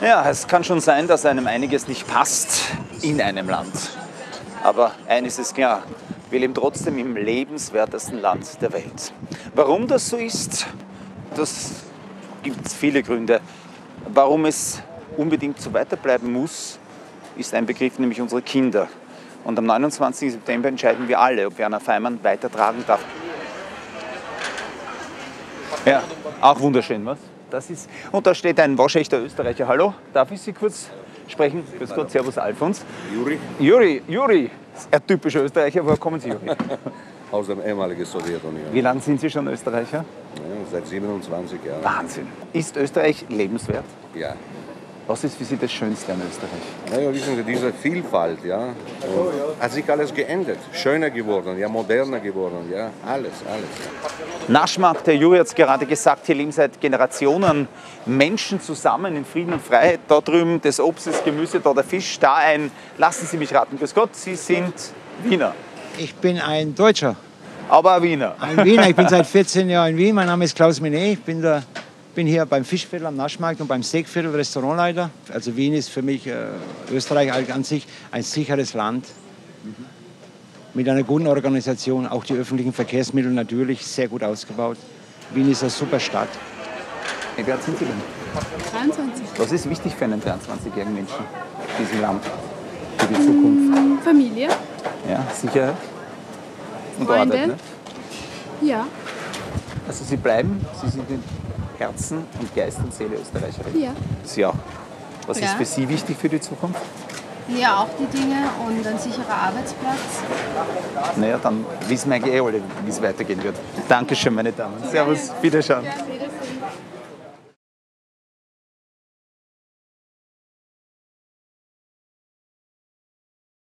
Ja, es kann schon sein, dass einem einiges nicht passt in einem Land. Aber eines ist klar, wir leben trotzdem im lebenswertesten Land der Welt. Warum das so ist, das gibt es viele Gründe. Warum es unbedingt so weiterbleiben muss, ist ein Begriff, nämlich unsere Kinder. Und am 29. September entscheiden wir alle, ob Werner Faymann weitertragen darf. Ja, auch wunderschön, was? Das ist, und da steht ein waschechter Österreicher. Hallo, darf ich Sie kurz sprechen? Grüß Gott, servus Alfons. Juri, ein typischer Österreicher. Woher kommen Sie, Juri? Aus der ehemaligen Sowjetunion. Wie lange sind Sie schon Österreicher? Ja, seit 27 Jahren. Wahnsinn. Ist Österreich lebenswert? Ja. Was ist für Sie das Schönste an Österreich? Naja, wissen Sie, diese Vielfalt, ja, und hat sich alles geändert. Schöner geworden, ja, moderner geworden, ja, alles. Naschmarkt, der Juri hat es gerade gesagt, hier leben seit Generationen Menschen zusammen in Frieden und Freiheit. Da drüben das Obst, das Gemüse, da der Fisch, da ein, lassen Sie mich raten, grüß Gott, Sie sind Wiener. Ich bin ein Deutscher. Aber ein Wiener. Ein Wiener. Ich bin seit 14 Jahren in Wien. Mein Name ist Klaus Minet. Ich bin hier beim Fischviertel am Naschmarkt und beim Steakviertel Restaurantleiter. Also Wien ist für mich, Österreich an sich, ein sicheres Land. Mit einer guten Organisation, auch die öffentlichen Verkehrsmittel natürlich sehr gut ausgebaut. Wien ist eine super Stadt. Wie alt sind Sie denn? 23. Was ist wichtig für einen 23-jährigen Menschen in diesem Land, für die Zukunft? Familie, Ja, Sicherheit und Freunde. Arbeit. Ne? Ja, Also Sie bleiben, Sie sind in Herzen und Geist und Seele Österreicherin. ja. Sie auch. Was Ja. ist für Sie wichtig für die Zukunft? Ja, auch die Dinge und ein sicherer Arbeitsplatz. Naja, dann wissen wir eigentlich alle, wie es weitergehen wird. Dankeschön, meine Damen. Servus, Wiederschauen.